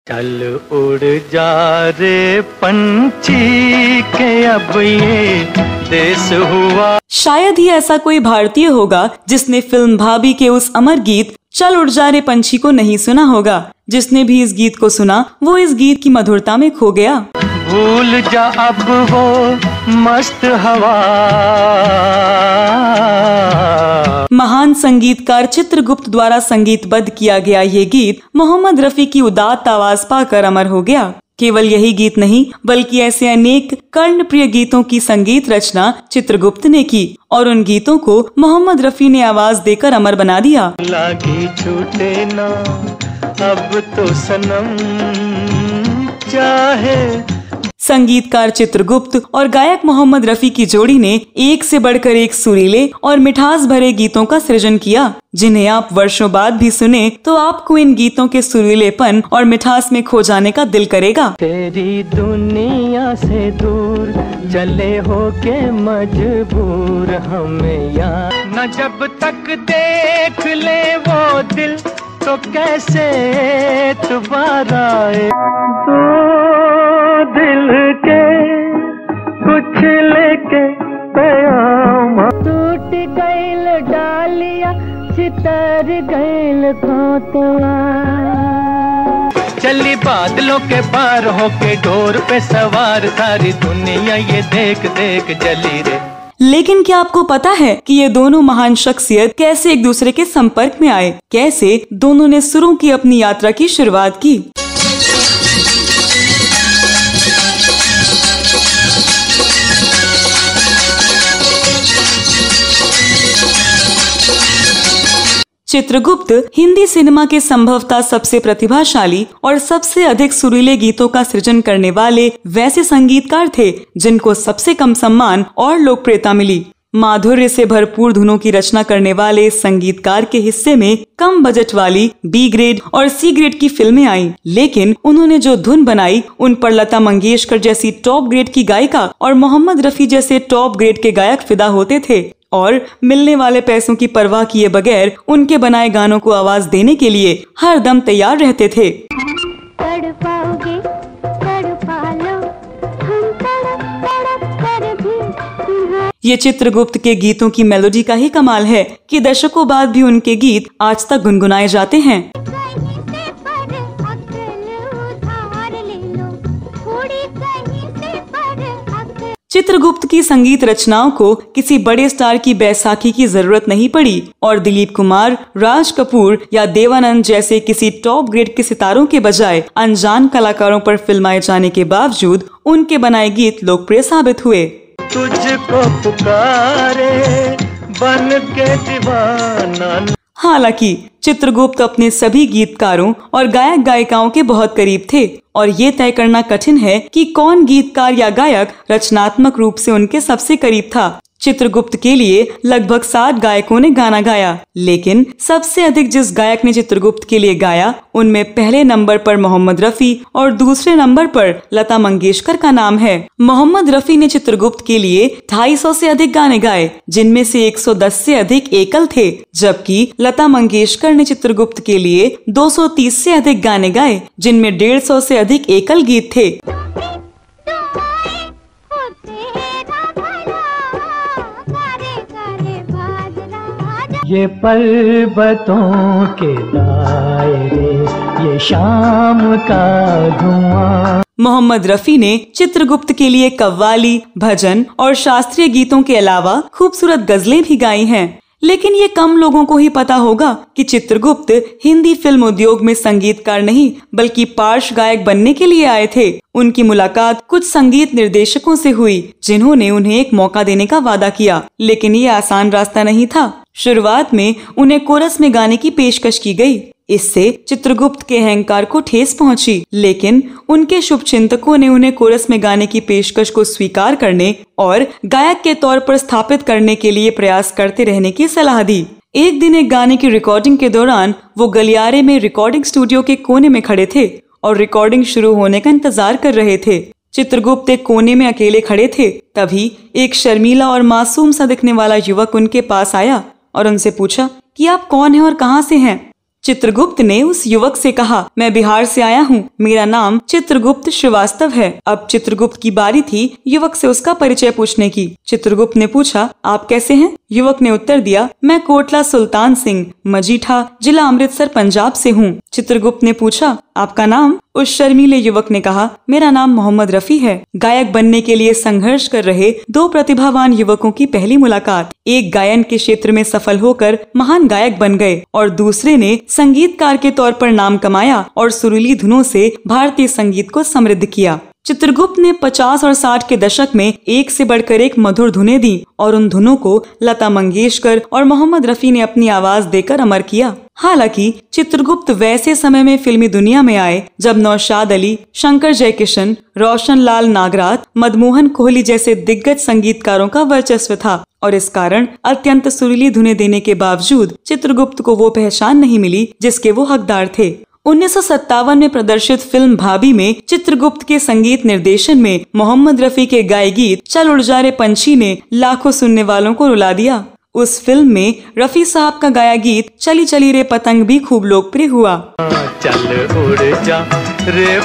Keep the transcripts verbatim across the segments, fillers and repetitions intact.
चल उड़ जा रे पंछी के अब ये देश हुआ। शायद ही ऐसा कोई भारतीय होगा जिसने फिल्म भाभी के उस अमर गीत चल उड़ जा रे पंछी को नहीं सुना होगा। जिसने भी इस गीत को सुना वो इस गीत की मधुरता में खो गया। भूल जा अब वो मस्त हवा। महान संगीतकार चित्रगुप्त द्वारा संगीतबद्ध किया गया ये गीत मोहम्मद रफी की उदात्त आवाज पाकर अमर हो गया। केवल यही गीत नहीं बल्कि ऐसे अनेक कर्णप्रिय गीतों की संगीत रचना चित्रगुप्त ने की और उन गीतों को मोहम्मद रफी ने आवाज देकर अमर बना दिया। लागी छूटे ना अब तो सनम चाहे। संगीतकार चित्रगुप्त और गायक मोहम्मद रफी की जोड़ी ने एक से बढ़कर एक सुरीले और मिठास भरे गीतों का सृजन किया, जिन्हें आप वर्षों बाद भी सुने तो आपको इन गीतों के सुरीलेपन और मिठास में खो जाने का दिल करेगा। तेरी दुनिया से दूर चले हो के मजबूर हमें यार न जब तक देख ले वो दिल तो कैसे दोबारा आए। दो दिल के कुछ लेके टूट गइल डालिया चितर गइल खोतवा। चली बादलों के पार होके डोर पे सवार सारी दुनिया ये देख देख जली रे। लेकिन क्या आपको पता है कि ये दोनों महान शख्सियत कैसे एक दूसरे के संपर्क में आए, कैसे दोनों ने सुरों की अपनी यात्रा की शुरुआत की। चित्रगुप्त हिंदी सिनेमा के संभवतः सबसे प्रतिभाशाली और सबसे अधिक सुरीले गीतों का सृजन करने वाले वैसे संगीतकार थे जिनको सबसे कम सम्मान और लोकप्रियता मिली। माधुर्य से भरपूर धुनों की रचना करने वाले इस संगीतकार के हिस्से में कम बजट वाली बी ग्रेड और सी ग्रेड की फिल्में आईं, लेकिन उन्होंने जो धुन बनाई उन पर लता मंगेशकर जैसी टॉप ग्रेड की गायिका और मोहम्मद रफी जैसे टॉप ग्रेड के गायक फिदा होते थे और मिलने वाले पैसों की परवाह किए बगैर उनके बनाए गानों को आवाज देने के लिए हर दम तैयार रहते थे। तड़पाओगे, तड़पा लो, हम तड़प तड़प कर भी। ये चित्रगुप्त के गीतों की मेलोडी का ही कमाल है कि दशकों बाद भी उनके गीत आज तक गुनगुनाए जाते हैं। चित्रगुप्त की संगीत रचनाओं को किसी बड़े स्टार की बैसाखी की जरूरत नहीं पड़ी और दिलीप कुमार, राज कपूर या देवानंद जैसे किसी टॉप ग्रेड के सितारों के बजाय अनजान कलाकारों पर फिल्माए जाने के बावजूद उनके बनाए गीत लोकप्रिय साबित हुए। तुझको पुकारे बन के दीवाना। हालांकि चित्रगुप्त अपने सभी गीतकारों और गायक गायिकाओं के बहुत करीब थे और ये तय करना कठिन है कि कौन गीतकार या गायक रचनात्मक रूप से उनके सबसे करीब था। चित्रगुप्त के लिए लगभग साठ गायकों ने गाना गाया, लेकिन सबसे अधिक जिस गायक ने चित्रगुप्त के लिए गाया उनमें पहले नंबर पर मोहम्मद रफी और दूसरे नंबर पर लता मंगेशकर का नाम है। मोहम्मद रफी ने चित्रगुप्त के लिए ढाई सौ से अधिक गाने गाए, जिनमें से एक सौ दस से अधिक एकल थे, जबकि लता मंगेशकर ने चित्रगुप्त के लिए दो सौ तीस से अधिक गाने गाए, जिनमें डेढ़ सौ से अधिक एकल गीत थे। ये पर्वतों के दायरे, ये शाम का धुआं। मोहम्मद रफी ने चित्रगुप्त के लिए कव्वाली, भजन और शास्त्रीय गीतों के अलावा खूबसूरत गजलें भी गाई हैं। लेकिन ये कम लोगों को ही पता होगा कि चित्रगुप्त हिंदी फिल्म उद्योग में संगीतकार नहीं बल्कि पार्श्व गायक बनने के लिए आए थे। उनकी मुलाकात कुछ संगीत निर्देशकों से हुई जिन्होंने उन्हें एक मौका देने का वादा किया, लेकिन ये आसान रास्ता नहीं था। शुरुआत में उन्हें कोरस में गाने की पेशकश की गई। इससे चित्रगुप्त के अहंकार को ठेस पहुंची, लेकिन उनके शुभचिंतकों ने उन्हें कोरस में गाने की पेशकश को स्वीकार करने और गायक के तौर पर स्थापित करने के लिए प्रयास करते रहने की सलाह दी। एक दिन एक गाने की रिकॉर्डिंग के दौरान वो गलियारे में रिकॉर्डिंग स्टूडियो के कोने में खड़े थे और रिकॉर्डिंग शुरू होने का इंतजार कर रहे थे। चित्रगुप्त एक कोने में अकेले खड़े थे। तभी एक शर्मीला और मासूम सा दिखने वाला युवक उनके पास आया और उनसे पूछा कि आप कौन हैं और कहां से हैं। चित्रगुप्त ने उस युवक से कहा, मैं बिहार से आया हूँ, मेरा नाम चित्रगुप्त श्रीवास्तव है। अब चित्रगुप्त की बारी थी युवक से उसका परिचय पूछने की। चित्रगुप्त ने पूछा, आप कैसे हैं? युवक ने उत्तर दिया, मैं कोटला सुल्तान सिंह, मजीठा, जिला अमृतसर, पंजाब से हूँ। चित्रगुप्त ने पूछा, आपका नाम? उस शर्मीले युवक ने कहा, मेरा नाम मोहम्मद रफी है। गायक बनने के लिए संघर्ष कर रहे दो प्रतिभावान युवकों की पहली मुलाकात। एक गायन के क्षेत्र में सफल होकर महान गायक बन गए और दूसरे ने संगीतकार के तौर पर नाम कमाया और सुरीली धुनों से भारतीय संगीत को समृद्ध किया। चित्रगुप्त ने पचास और साठ के दशक में एक से बढ़कर एक मधुर धुनें दी और उन धुनों को लता मंगेशकर और मोहम्मद रफी ने अपनी आवाज देकर अमर किया। हालांकि चित्रगुप्त वैसे समय में फिल्मी दुनिया में आए जब नौशाद अली, शंकर जयकिशन, रोशन लाल नागराथ, मदमोहन कोहली जैसे दिग्गज संगीतकारों का वर्चस्व था और इस कारण अत्यंत सुरीली धुनें देने के बावजूद चित्रगुप्त को वो पहचान नहीं मिली जिसके वो हकदार थे। उन्नीस सौ सत्तावन में प्रदर्शित फिल्म भाभी में चित्रगुप्त के संगीत निर्देशन में मोहम्मद रफी के गाए गीत चल उड़ जा रे पंछी ने लाखों सुनने वालों को रुला दिया। उस फिल्म में रफी साहब का गाया गीत चली चली रे पतंग भी खूब लोकप्रिय हुआ। चल उड़ जा रे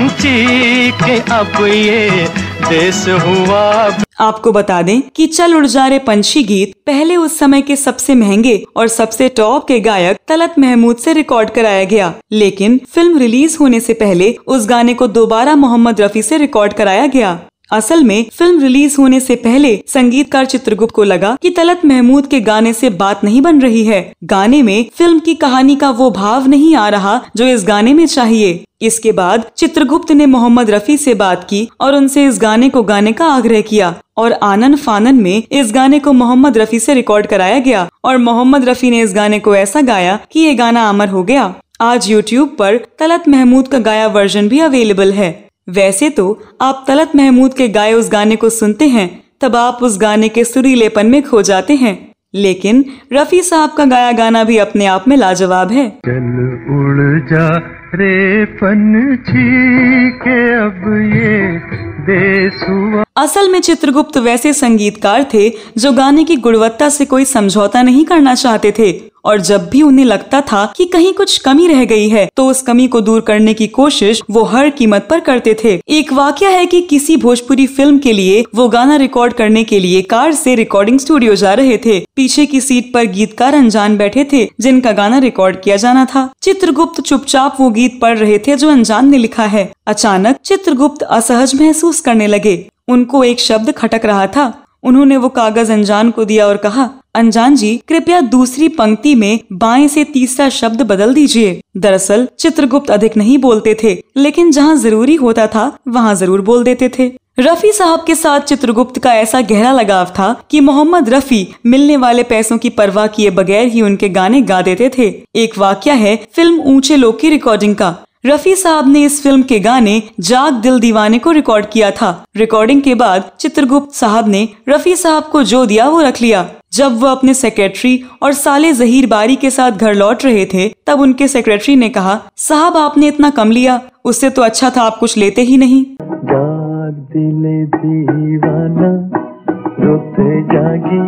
पंछी के अब ये देश हुआ। आपको बता दें कि चल उड़ जा रे पंछी गीत पहले उस समय के सबसे महंगे और सबसे टॉप के गायक तलत महमूद से रिकॉर्ड कराया गया, लेकिन फिल्म रिलीज होने से पहले उस गाने को दोबारा मोहम्मद रफी से रिकॉर्ड कराया गया। असल में फिल्म रिलीज होने से पहले संगीतकार चित्रगुप्त को लगा कि तलत महमूद के गाने से बात नहीं बन रही है, गाने में फिल्म की कहानी का वो भाव नहीं आ रहा जो इस गाने में चाहिए। इसके बाद चित्रगुप्त ने मोहम्मद रफी से बात की और उनसे इस गाने को गाने का आग्रह किया और आनन फानन में इस गाने को मोहम्मद रफी से रिकॉर्ड कराया गया और मोहम्मद रफी ने इस गाने को ऐसा गाया कि ये गाना अमर हो गया। आज यूट्यूब पर तलत महमूद का गाया वर्जन भी अवेलेबल है। वैसे तो आप तलत महमूद के गाए उस गाने को सुनते हैं तब आप उस गाने के सुरीलेपन में खो जाते हैं, लेकिन रफी साहब का गाया गाना भी अपने आप में लाजवाब है। चल उड़ जा रे पंछी के अब ये देश हुआ। असल में चित्रगुप्त वैसे संगीतकार थे जो गाने की गुणवत्ता से कोई समझौता नहीं करना चाहते थे और जब भी उन्हें लगता था कि कहीं कुछ कमी रह गई है तो उस कमी को दूर करने की कोशिश वो हर कीमत पर करते थे। एक वाकया है कि किसी भोजपुरी फिल्म के लिए वो गाना रिकॉर्ड करने के लिए कार से रिकॉर्डिंग स्टूडियो जा रहे थे। पीछे की सीट पर गीतकार अनजान बैठे थे जिनका गाना रिकॉर्ड किया जाना था। चित्रगुप्त चुपचाप वो गीत पढ़ रहे थे जो अनजान ने लिखा है। अचानक चित्रगुप्त असहज महसूस करने लगे। उनको एक शब्द खटक रहा था। उन्होंने वो कागज अनजान को दिया और कहा, अनजान जी कृपया दूसरी पंक्ति में बाएं से तीसरा शब्द बदल दीजिए। दरअसल चित्रगुप्त अधिक नहीं बोलते थे, लेकिन जहाँ जरूरी होता था वहाँ जरूर बोल देते थे। रफी साहब के साथ चित्रगुप्त का ऐसा गहरा लगाव था कि मोहम्मद रफी मिलने वाले पैसों की परवाह किए बगैर ही उनके गाने गा देते थे। एक वाकया है फिल्म ऊंचे लोग की रिकॉर्डिंग का। रफी साहब ने इस फिल्म के गाने जाग दिल दीवाने को रिकॉर्ड किया था। रिकॉर्डिंग के बाद चित्रगुप्त साहब ने रफी साहब को जो दिया वो रख लिया। जब वो अपने सेक्रेटरी और साले जहीर बारी के साथ घर लौट रहे थे तब उनके सेक्रेटरी ने कहा, साहब आपने इतना कम लिया, उससे तो अच्छा था आप कुछ लेते ही नहीं। जाग दिल दीवाना रोते जागी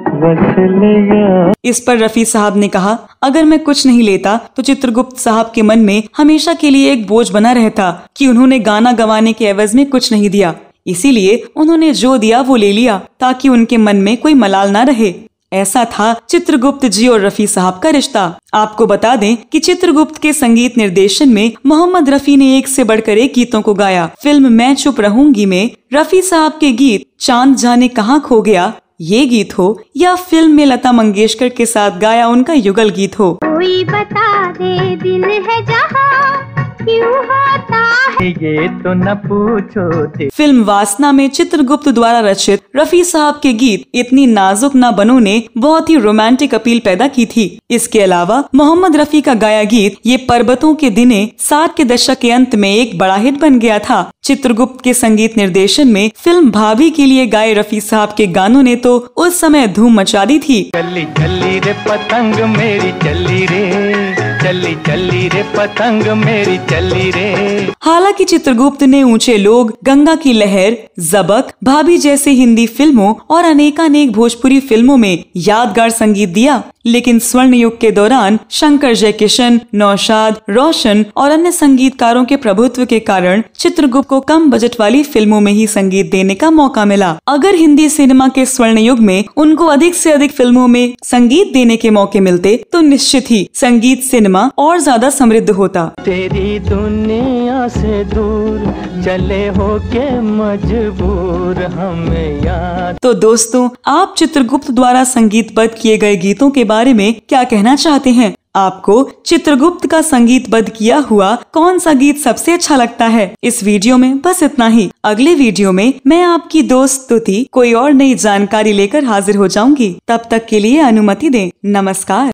इस पर रफी साहब ने कहा, अगर मैं कुछ नहीं लेता तो चित्रगुप्त साहब के मन में हमेशा के लिए एक बोझ बना रहता कि उन्होंने गाना गवाने के एवज में कुछ नहीं दिया। इसीलिए उन्होंने जो दिया वो ले लिया ताकि उनके मन में कोई मलाल ना रहे। ऐसा था चित्रगुप्त जी और रफी साहब का रिश्ता। आपको बता दें कि चित्रगुप्त के संगीत निर्देशन में मोहम्मद रफी ने एक से बढ़कर एक गीतों को गाया। फिल्म मैं चुप रहूंगी में रफी साहब के गीत चांद जाने कहाँ खो गया ये गीत हो या फिल्म में लता मंगेशकर के साथ गाया उनका युगल गीत हो। कोई बता दे दिल है जहाँ क्यों होता है ये तो न पूछो थे। फिल्म वासना में चित्रगुप्त द्वारा रचित रफी साहब के गीत इतनी नाजुक ना बनो ने बहुत ही रोमांटिक अपील पैदा की थी। इसके अलावा मोहम्मद रफी का गाया गीत ये पर्वतों के दिने साठ के दशक के अंत में एक बड़ा हिट बन गया था। चित्रगुप्त के संगीत निर्देशन में फिल्म भाभी के लिए गाए रफी साहब के गानों ने तो उस समय धूम मचा दी थी। चली चली रे पतंग मेरी चली रे, चली चली रे पतंग मेरी चली रे। हालांकि चित्रगुप्त ने ऊंचे लोग, गंगा की लहर, जबक, भाभी जैसे हिंदी फिल्मों और अनेकानेक भोजपुरी फिल्मों में यादगार संगीत दिया, लेकिन स्वर्ण युग के दौरान शंकर जयकिशन, नौशाद, रोशन और अन्य संगीतकारों के प्रभुत्व के कारण चित्रगुप्त को कम बजट वाली फिल्मों में ही संगीत देने का मौका मिला। अगर हिंदी सिनेमा के स्वर्ण युग में उनको अधिक से अधिक फिल्मों में संगीत देने के मौके मिलते तो निश्चित ही संगीत सिनेमा और ज्यादा समृद्ध होता। तेरी दुनिया से दूर चले हो के मजबूर हमें याद। तो दोस्तों, आप चित्रगुप्त द्वारा संगीतबद्ध किए गए गीतों के बारे में क्या कहना चाहते हैं? आपको चित्रगुप्त का संगीतबद्ध किया हुआ कौन सा गीत सबसे अच्छा लगता है? इस वीडियो में बस इतना ही। अगले वीडियो में मैं आपकी दोस्त स्तुति कोई और नई जानकारी लेकर हाजिर हो जाऊंगी। तब तक के लिए अनुमति दें। नमस्कार।